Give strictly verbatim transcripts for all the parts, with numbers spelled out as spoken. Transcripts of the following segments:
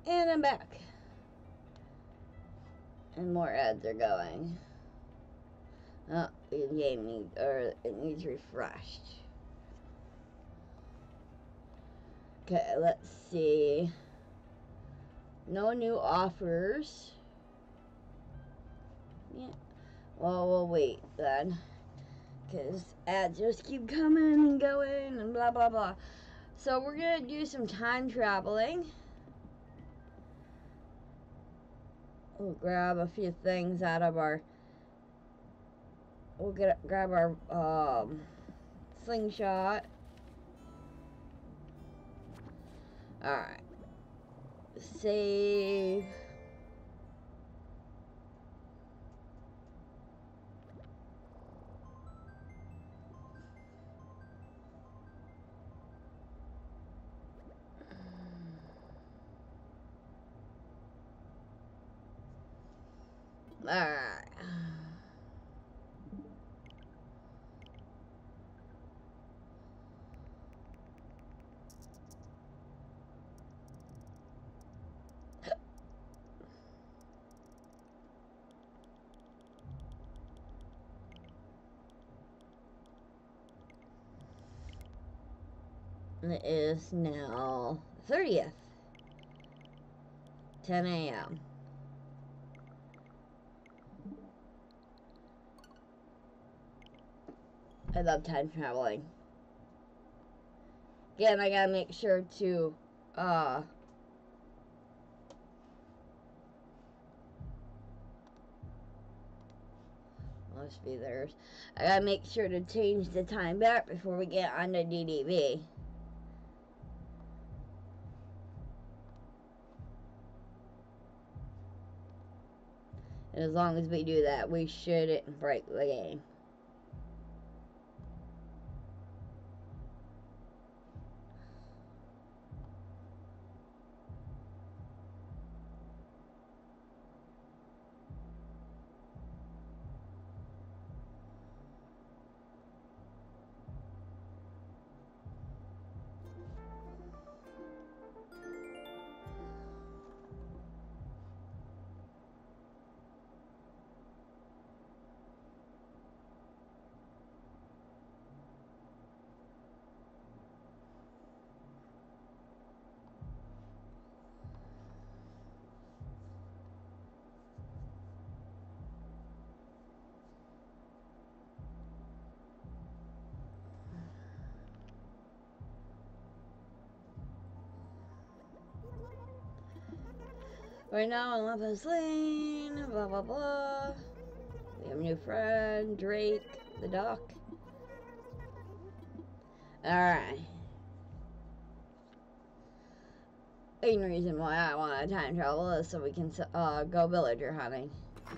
And I'm back. And more ads are going. Oh, the game needs, or it needs refreshed. Okay, let's see. No new offers. Yeah. Well, we'll wait then. Because ads just keep coming and going and blah, blah, blah. So we're going to do some time traveling. We'll grab a few things out of our... We'll get grab our um, slingshot. Alright. Save. Alright. It is now thirtieth. ten A M I love time traveling. Again, I gotta make sure to, uh, must be theirs. I gotta make sure to change the time back before we get on the D D V. And as long as we do that, we shouldn't break the game. Right now in Lapis Lane, blah blah blah. We have a new friend, Drake, the duck. Alright. Main reason why I want to time travel is so we can uh, go villager hunting.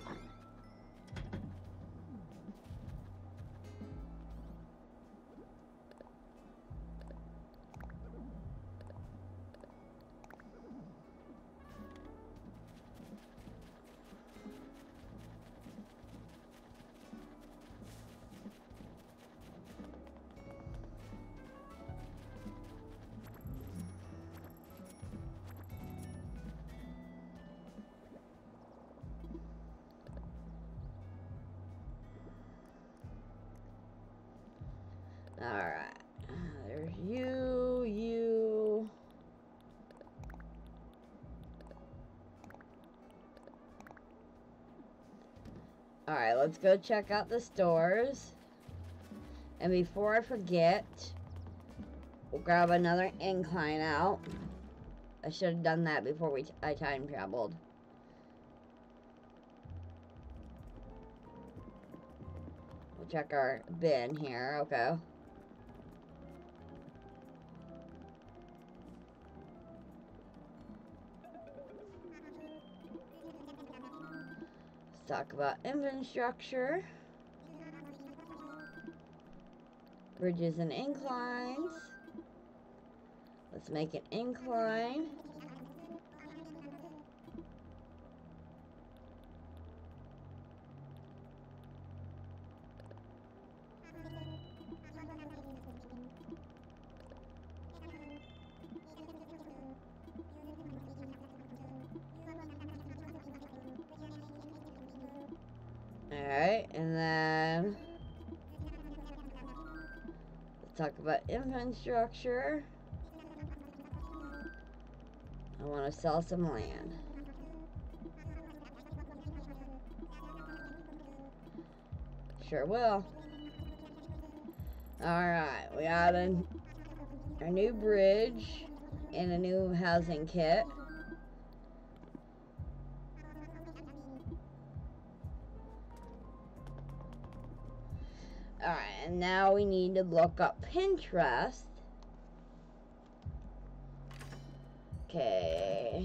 Alright, there's you, you. Alright, let's go check out the stores. And before I forget, we'll grab another incline out. I should have done that before we t I time traveled. We'll check our bin here, okay. Talk about infrastructure, bridges and inclines. Let's make an incline. Alright, and then let's talk about infrastructure. I want to sell some land. Sure will. Alright, we got a, a new bridge and a new housing kit. Alright, and now we need to look up Pinterest. Okay.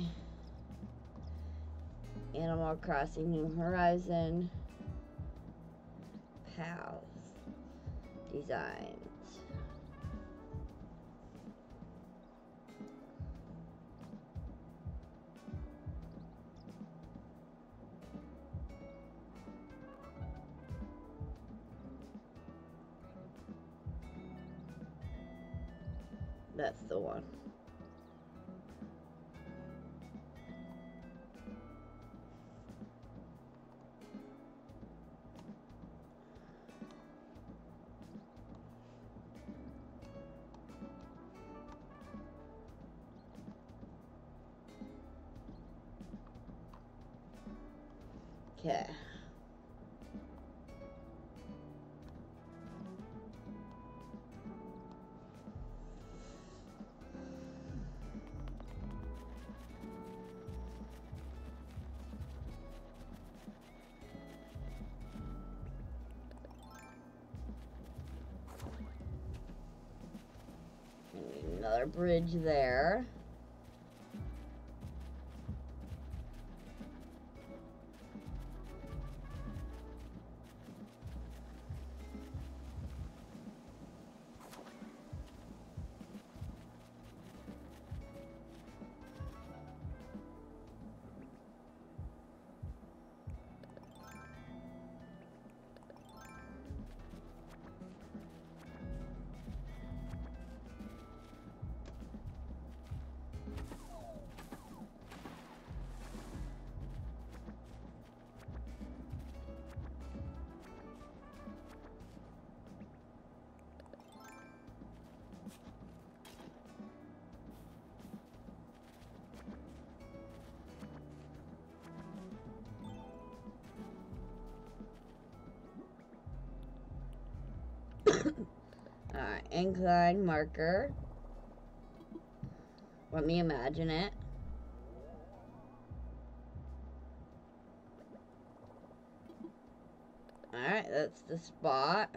Animal Crossing New Horizon. Pals. Designs. That's the one. Okay. Another bridge there. Alright, incline marker. Let me imagine it. Alright, that's the spot.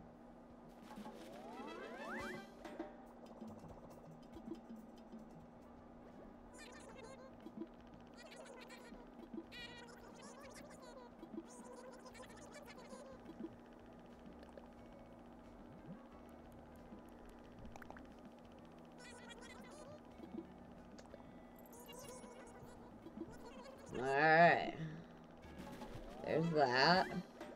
Alright. There's that.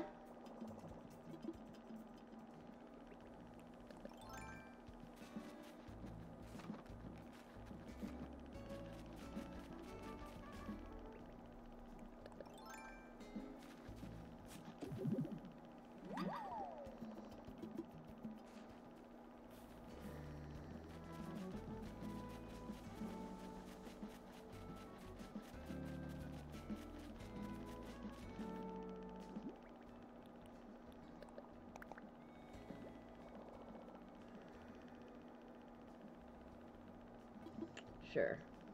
Sure.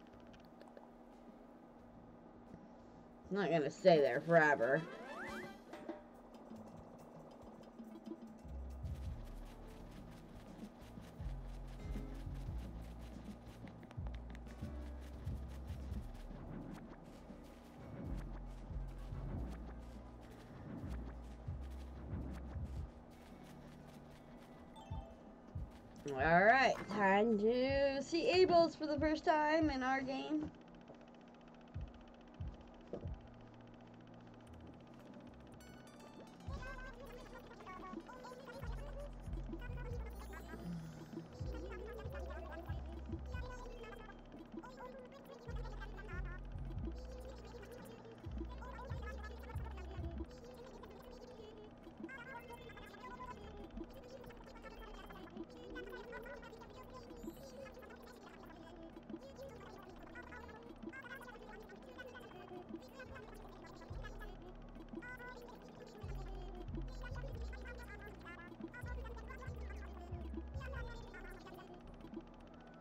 It's not gonna stay there forever. Alright, time to see Abel's for the first time in our game.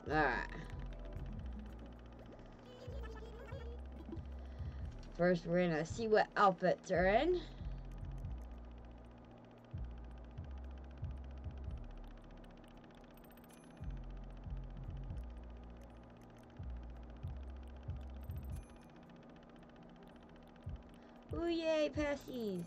Alright. First, we're gonna see what outfits are in. Ooh, yay, passies.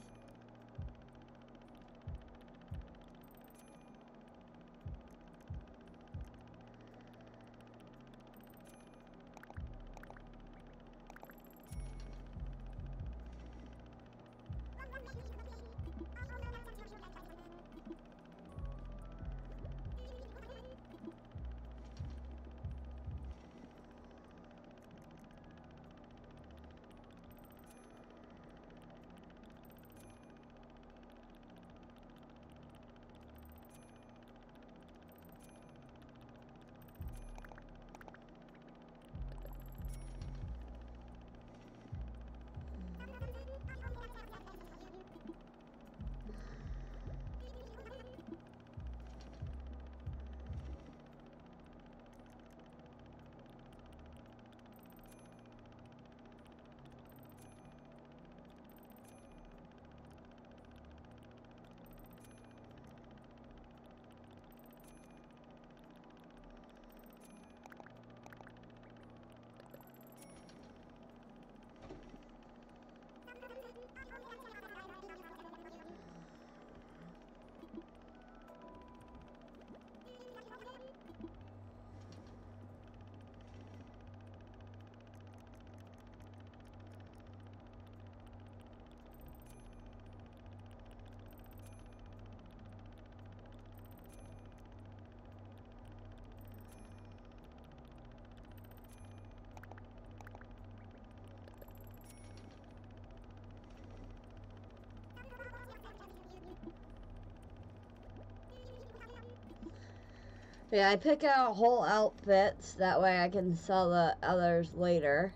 Yeah, I pick out whole outfits, that way I can sell the others later.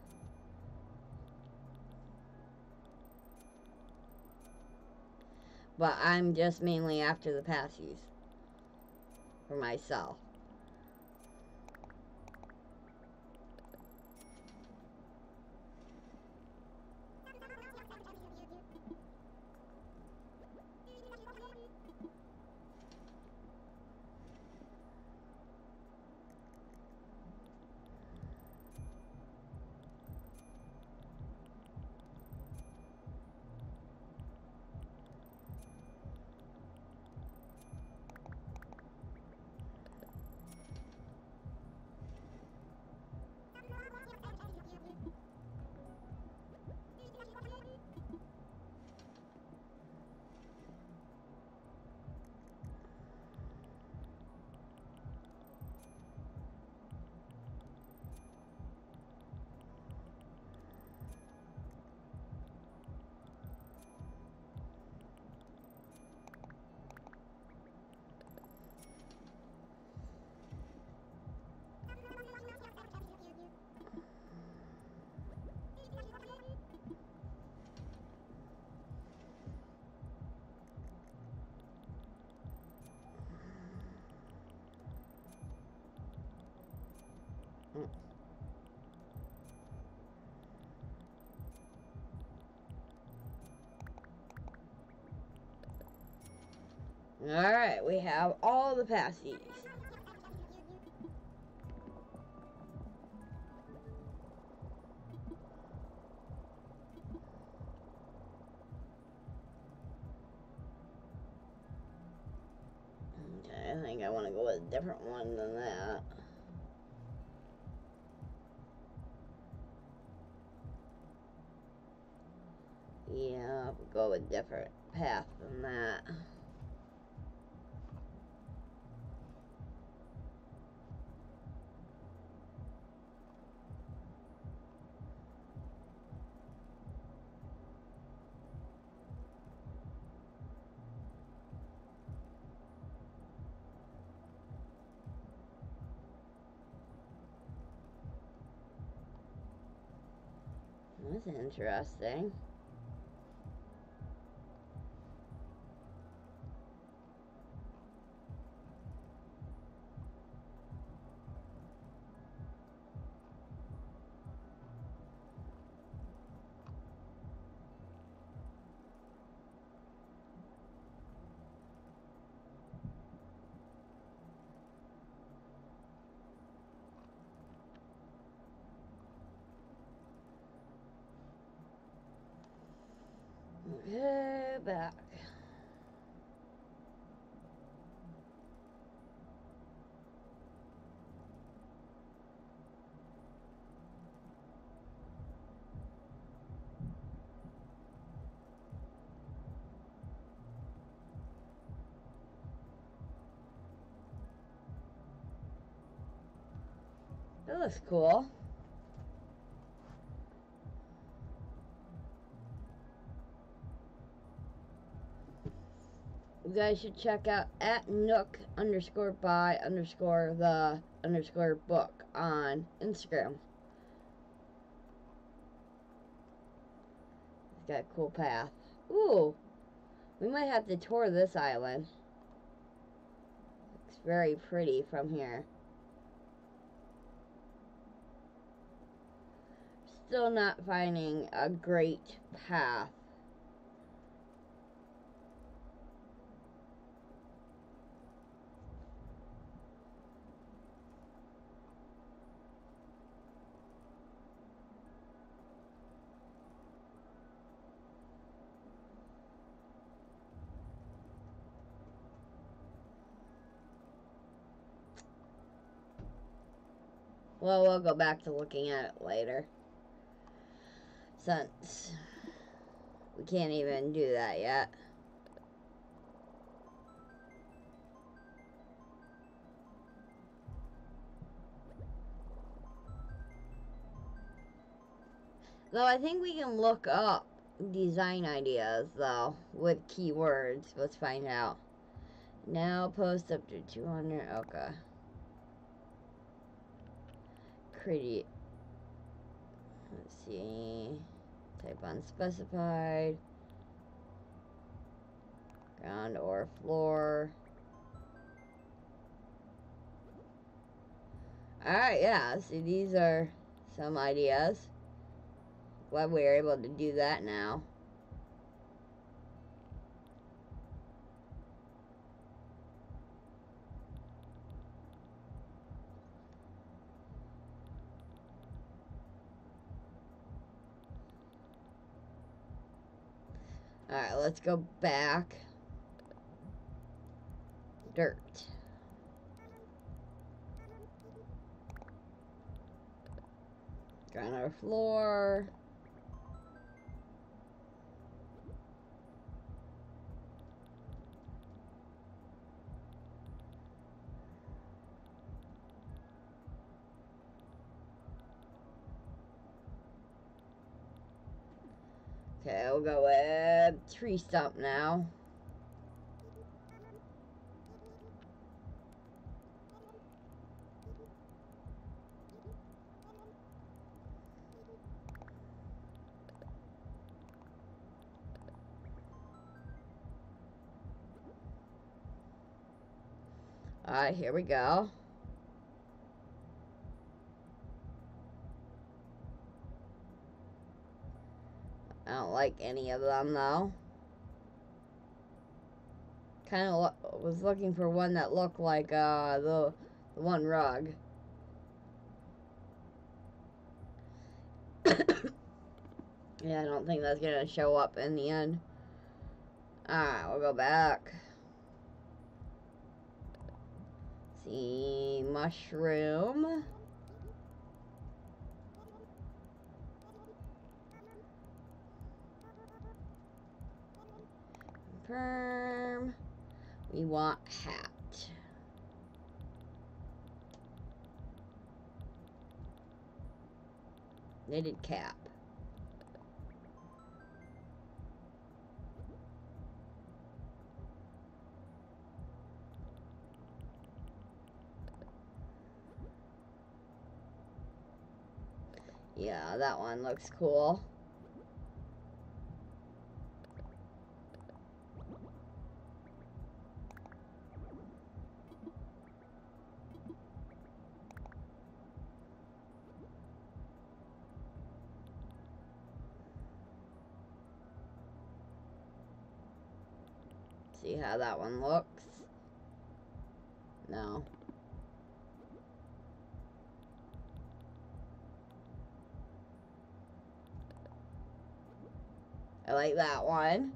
But I'm just mainly after the passies for myself. Alright, we have all the passies. Okay, I think I want to go with a different one than that. Yeah, we'll go with a different path than that. That's interesting. Okay, back. That looks cool. You guys should check out at nook underscore by underscore the underscore book on Instagram. It's got a cool path. Ooh, we might have to tour this island. Looks very pretty from here. Still not finding a great path. Well, we'll go back to looking at it later, since we can't even do that yet. Though I think we can look up design ideas, though, with keywords. Let's find out. Now post up to two hundred. Okay. Create. Let's see. Type unspecified. Ground or floor. Alright, yeah. See, these are some ideas. Glad we are able to do that now. Alright, let's go back. Dirt. Ground or floor. Okay, we'll go with tree stump now. Alright, here we go. I don't like any of them, though. Kind of lo was looking for one that looked like uh, the, the one rug. Yeah, I don't think that's going to show up in the end. Alright, we'll go back. See, mushroom. Confirm. We want hat. Knitted cap. Yeah, that one looks cool. See how that one looks? No. I like that one.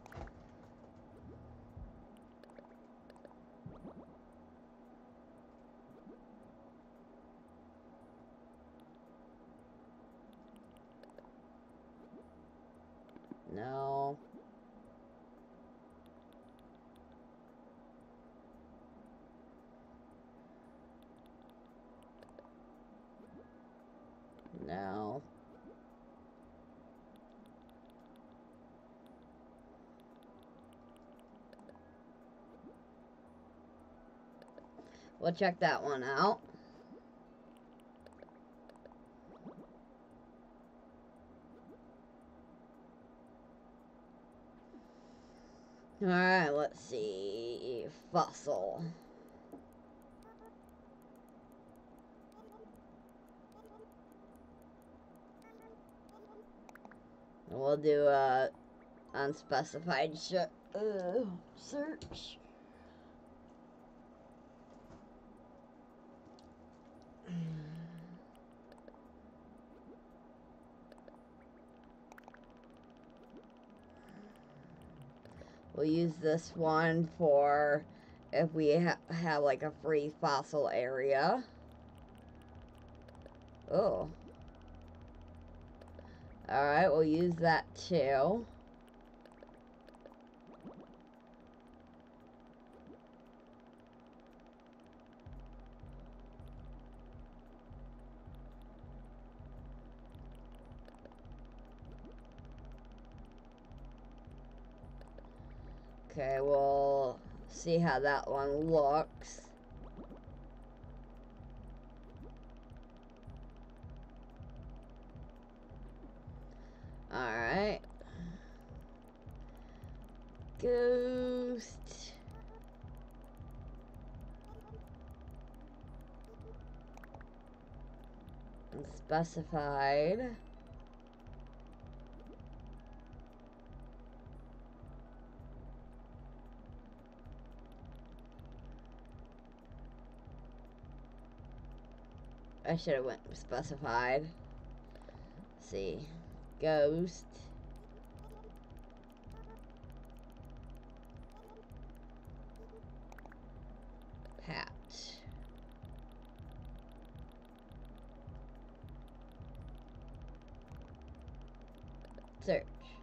No. No. We'll check that one out. Alright, let's see. Fossil. We'll do a unspecified sh uh, search. We'll use this one for if we ha have like a free fossil area. Oh. Alright, we'll use that too. Okay, we'll see how that one looks. Alright. Ghost. Unspecified. I should have went specified. Let's see. Ghost. Patch. Search.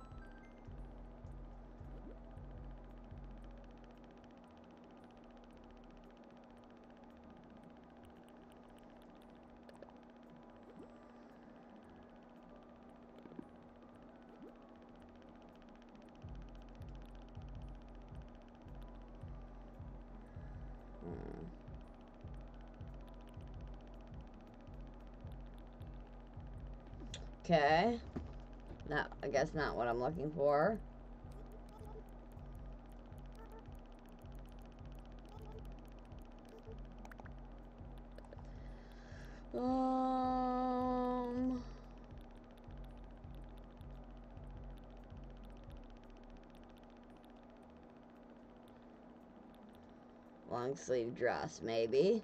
Hmm. Okay. Not, I guess not what I'm looking for. Um... Long sleeve dress, maybe.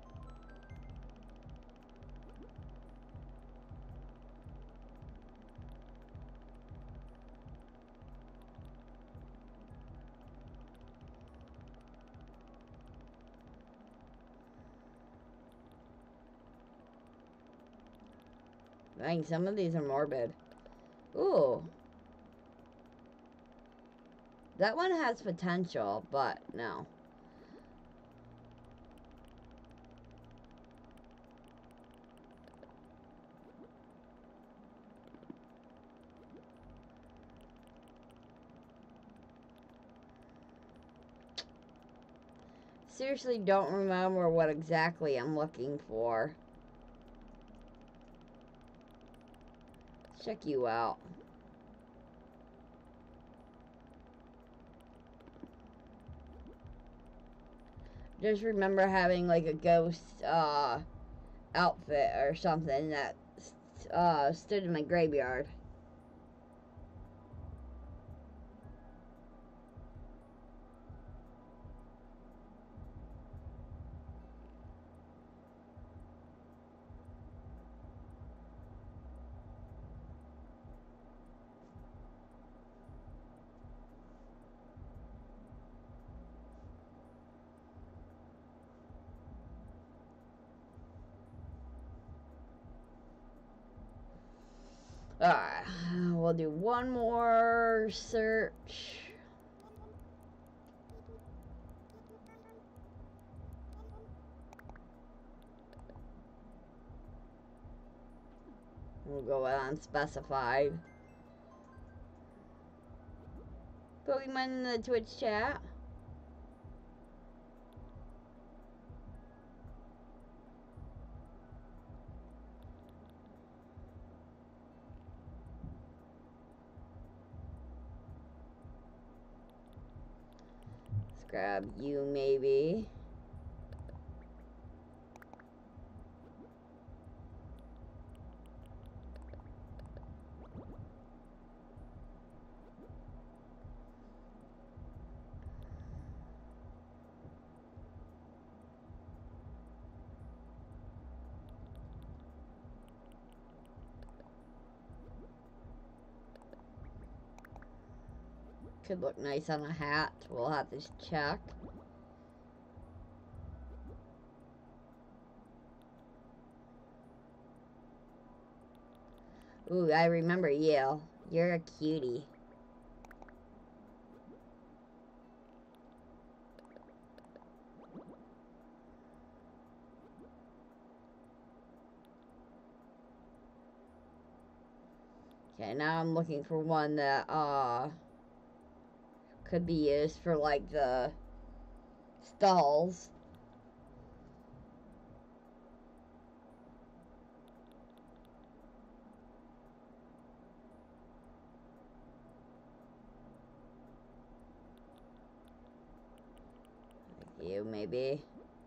Dang, some of these are morbid. Ooh. That one has potential, but no. Seriously don't remember what exactly I'm looking for. Check you out. Just remember having like a ghost uh, outfit or something that uh, stood in my graveyard. Alright, we'll do one more search. We'll go with unspecified. Pokemon in the Twitch chat. Let's grab you maybe. Could look nice on a hat. We'll have to check. Ooh, I remember you. You're a cutie. Okay, now I'm looking for one that, uh... could be used for, like, the stalls. Like you, maybe.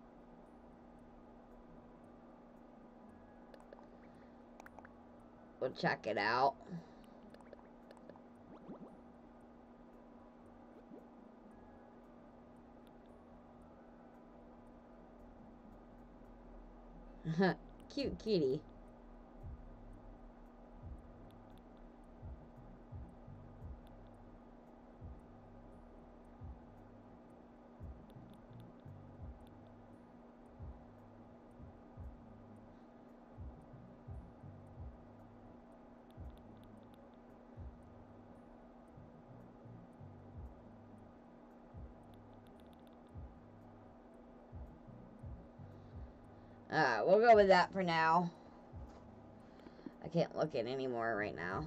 We'll check it out. Cute kitty. Alright, we'll go with that for now. I can't look at any more right now.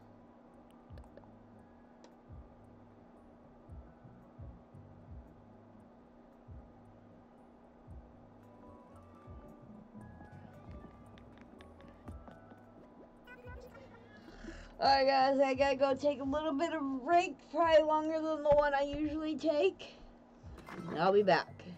Alright guys, I gotta go take a little bit of a break, probably longer than the one I usually take. And I'll be back.